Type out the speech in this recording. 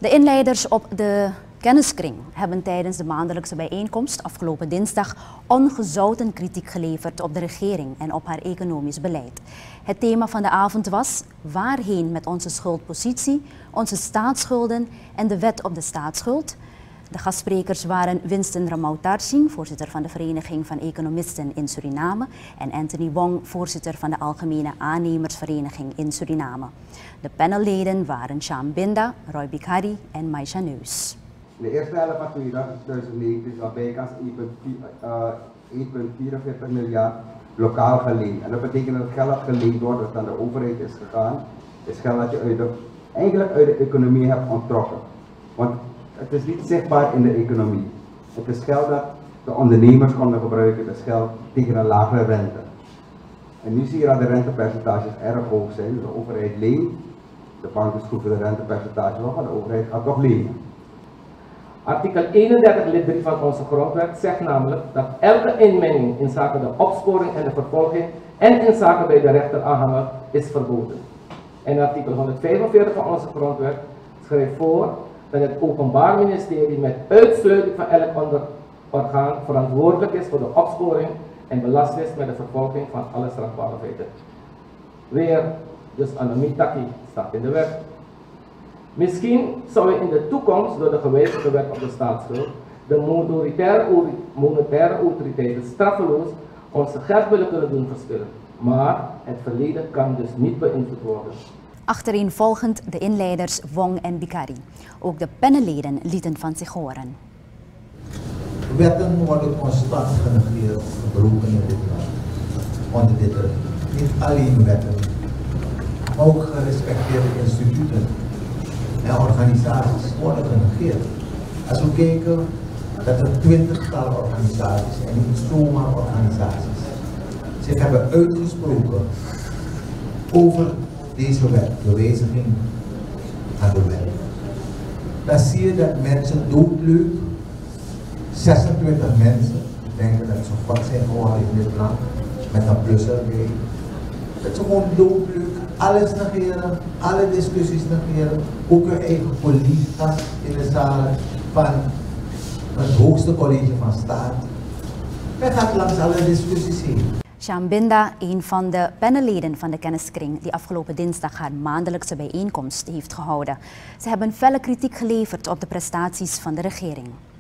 De inleiders op de kenniskring hebben tijdens de maandelijkse bijeenkomst afgelopen dinsdag ongezouten kritiek geleverd op de regering en op haar economisch beleid. Het thema van de avond was: waarheen met onze schuldpositie, onze staatsschulden en de wet op de staatsschuld? De gastsprekers waren Winston Ramautarching, voorzitter van de Vereniging van Economisten in Suriname, en Anthony Wong, voorzitter van de Algemene Aannemersvereniging in Suriname. De panelleden waren Sham Binda, Roy Bikhari en Maisha Neus. In de eerste helft van 2019 is al bijkans 1,44 miljard lokaal geleend. En dat betekent dat het geld dat geleend wordt, dat aan de overheid is gegaan, is geld dat je eigenlijk uit de economie hebt onttrokken. Want het is niet zichtbaar in de economie. Het is geld dat de ondernemers konden gebruiken, het is geld tegen een lagere rente. En nu zie je dat de rentepercentages erg hoog zijn. De overheid leent, de banken schroeven de rentepercentages op, maar de overheid gaat toch lenen. Artikel 31 lid 3 van onze grondwet zegt namelijk dat elke inmenging in zaken de opsporing en de vervolging en in zaken bij de rechter aanhangen is verboden. En artikel 145 van onze grondwet schrijft voor dat het Openbaar Ministerie met uitsluiting van elk orgaan verantwoordelijk is voor de opsporing en belast is met de vervolging van alle strafbare feiten. Weer, dus anomitaki staat in de wet. Misschien zou je in de toekomst door de gewijzigde wet op de staatsschuld de monetaire autoriteiten straffeloos onze geld willen kunnen doen verspillen. Maar het verleden kan dus niet beïnvloed worden. Achtereenvolgend de inleiders Wong en Bikhari. Ook de panelleden lieten van zich horen. Wetten worden constant genegeerd of gebroken in dit land. Onder dit regime. Niet alleen wetten, maar ook gerespecteerde instituten en organisaties worden genegeerd. Als we kijken dat er 20-tal organisaties en niet zomaar organisaties zich hebben uitgesproken over deze wet, de wijziging aan de wet. Dan zie je dat mensen doodleuk, 26 mensen, denken dat ze God zijn geworden in dit land, met een plus erbij. Dat ze gewoon doodleuk alles negeren, alle discussies negeren, ook hun eigen collega's in de zaal van het hoogste college van staat. Men gaat langs alle discussies heen. Sham Binda, een van de panelleden van de kenniskring die afgelopen dinsdag haar maandelijkse bijeenkomst heeft gehouden. Ze hebben felle kritiek geleverd op de prestaties van de regering.